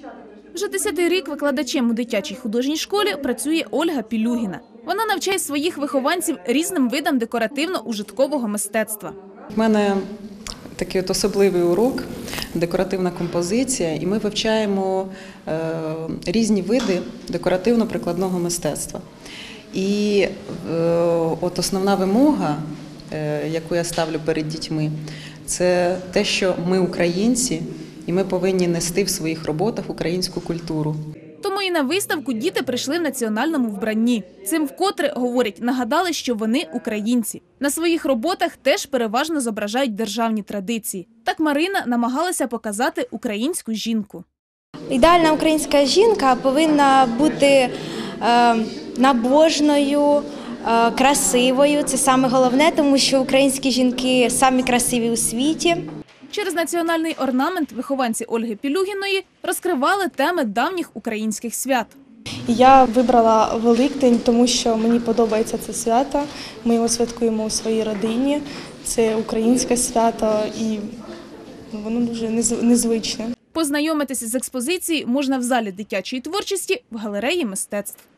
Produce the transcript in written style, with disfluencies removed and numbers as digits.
Вже 10-й рік викладачем у дитячій художній школі працює Ольга Пілюгіна. Вона навчає своїх вихованців різним видам декоративно-ужиткового мистецтва. У мене такий особливий урок – декоративна композиція, і ми вивчаємо різні види декоративно-прикладного мистецтва. І основна вимога, яку я ставлю перед дітьми, це те, що ми українці, і ми повинні нести в своїх роботах українську культуру. Тому і на виставку діти прийшли в національному вбранні. Цим вкотре, говорять, нагадали, що вони українці. На своїх роботах теж переважно зображають державні традиції. Так Марина намагалася показати українську жінку. Ідеальна українська жінка повинна бути набожною, красивою. Це саме головне, тому що українські жінки самі красиві у світі. Через національний орнамент вихованці Ольги Пілюгіної розкривали теми давніх українських свят. Я вибрала Великдень, тому що мені подобається це свято. Ми його святкуємо у своїй родині. Це українське свято і воно дуже незвичне. Познайомитися з експозицією можна в залі дитячої творчості в галереї мистецтв.